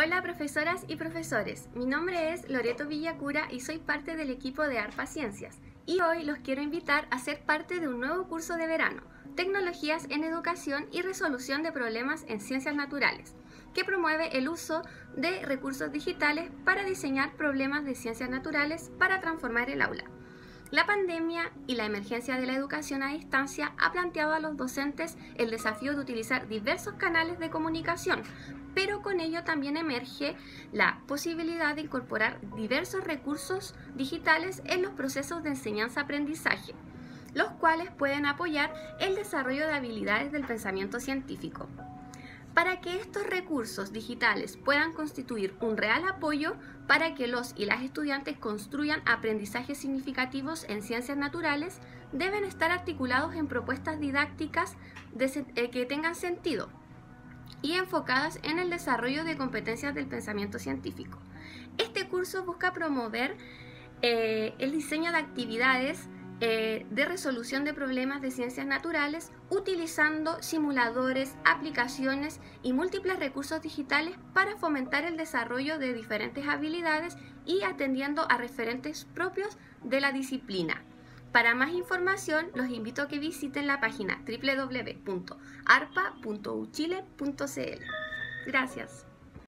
Hola profesoras y profesores, mi nombre es Loreto Villacura y soy parte del equipo de ARPA Ciencias y hoy los quiero invitar a ser parte de un nuevo curso de verano, Tecnologías en Educación y Resolución de Problemas en Ciencias Naturales, que promueve el uso de recursos digitales para diseñar problemas de ciencias naturales para transformar el aula. La pandemia y la emergencia de la educación a distancia ha planteado a los docentes el desafío de utilizar diversos canales de comunicación, pero con ello también emerge la posibilidad de incorporar diversos recursos digitales en los procesos de enseñanza-aprendizaje, los cuales pueden apoyar el desarrollo de habilidades del pensamiento científico. Para que estos recursos digitales puedan constituir un real apoyo para que los y las estudiantes construyan aprendizajes significativos en ciencias naturales, deben estar articulados en propuestas didácticas que tengan sentido y enfocadas en el desarrollo de competencias del pensamiento científico. Este curso busca promover el diseño de actividades de resolución de problemas de ciencias naturales utilizando simuladores, aplicaciones y múltiples recursos digitales para fomentar el desarrollo de diferentes habilidades y atendiendo a referentes propios de la disciplina. Para más información, los invito a que visiten la página www.arpa.uchile.cl. Gracias.